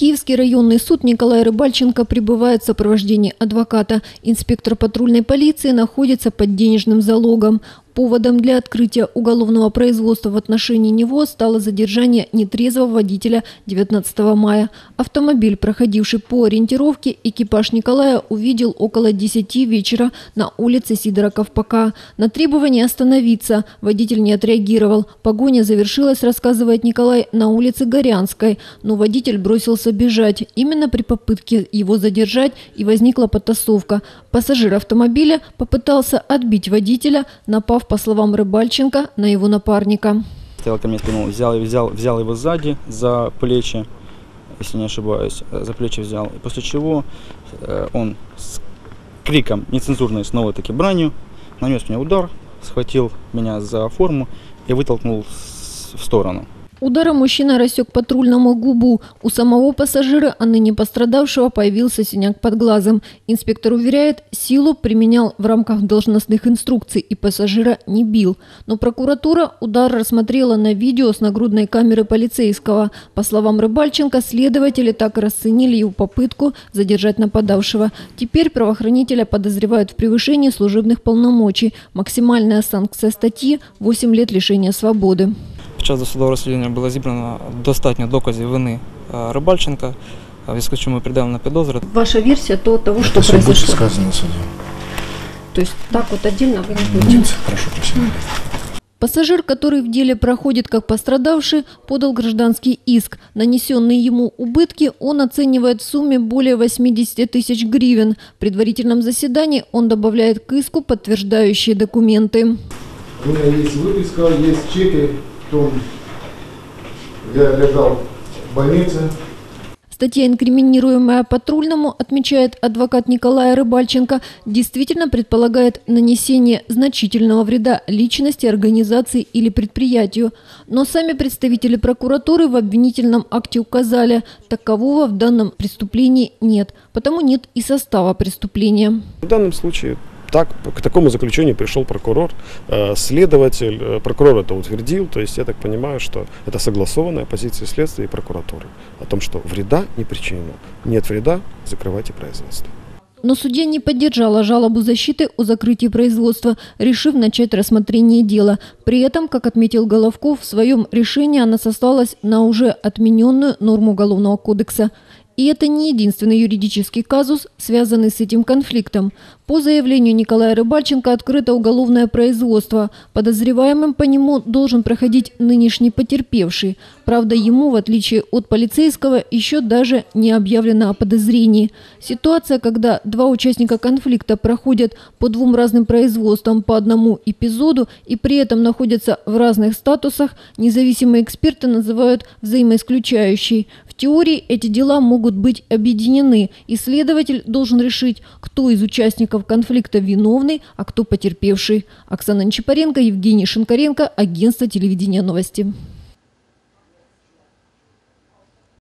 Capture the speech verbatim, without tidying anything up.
Киевский районный суд Николай Рыбальченко пребывает в сопровождении адвоката. Инспектор патрульной полиции находится под денежным залогом. Поводом для открытия уголовного производства в отношении него стало задержание нетрезвого водителя девятнадцатого мая. Автомобиль, проходивший по ориентировке, экипаж Николая увидел около десяти вечера на улице Сидора Ковпака. На требование остановиться водитель не отреагировал. Погоня завершилась, рассказывает Николай, на улице Горянской, но водитель бросился бежать. Именно при попытке его задержать и возникла потасовка. Пассажир автомобиля попытался отбить водителя, напав, по словам Рыбальченко, на его напарника. Стоял ко мне спиной, взял, взял, взял его сзади за плечи, если не ошибаюсь, за плечи взял. После чего он с криком нецензурной снова-таки бранью нанес мне удар, схватил меня за форму и вытолкнул в сторону. Ударом мужчина рассек патрульному губу. У самого пассажира, а ныне пострадавшего, появился синяк под глазом. Инспектор уверяет, силу применял в рамках должностных инструкций и пассажира не бил. Но прокуратура удар рассмотрела на видео с нагрудной камеры полицейского. По словам Рыбальченко, следователи так и расценили его попытку задержать нападавшего. Теперь правоохранителя подозревают в превышении служебных полномочий. Максимальная санкция статьи – восемь лет лишения свободи. Під час досудового розслідування було зібрано достатньо доказів вини Рибальченка, в зв'язку з чим ми передаємо на підозру. Ваша версия то того, что Это произошло? будет сказано в суде. То есть так вот отдельно вы не будете? Нет, прошу прощения. Пассажир, который в деле проходит как пострадавший, подал гражданский иск. Нанесенные ему убытки он оценивает в сумме более восьмидесяти тысяч гривен. В предварительном заседании он добавляет к иску подтверждающие документы. У меня есть выписка, есть чеки. Я лежал в больнице. Статья, инкриминируемая патрульному, отмечает адвокат Николая Рыбальченко, действительно предполагает нанесение значительного вреда личности, организации или предприятию. Но сами представители прокуратуры в обвинительном акте указали, такового в данном преступлении нет, потому нет и состава преступления. В данном случае так, к такому заключению пришел прокурор, следователь, прокурор это утвердил, то есть я так понимаю, что это согласованная позиция следствия и прокуратуры о том, что вреда не причинено. Нет вреда, закрывайте производство. Но судья не поддержала жалобу защиты о закрытии производства, решив начать рассмотрение дела. При этом, как отметил Головков, в своем решении она сослалась на уже отмененную норму Уголовного кодекса. И это не единственный юридический казус, связанный с этим конфликтом. По заявлению Николая Рыбальченко открыто уголовное производство. Подозреваемым по нему должен проходить нынешний потерпевший. Правда, ему, в отличие от полицейского, еще даже не объявлено о подозрении. Ситуация, когда два участника конфликта проходят по двум разным производствам по одному эпизоду и при этом находятся в разных статусах, независимые эксперты называют взаимоисключающей. В теории эти дела могут быть объединены, и следователь должен решить, кто из участников конфликта виновный, а кто потерпевший. Оксана Нечипаренко, Евгений Шинкаренко, агентство телевидения «Новости».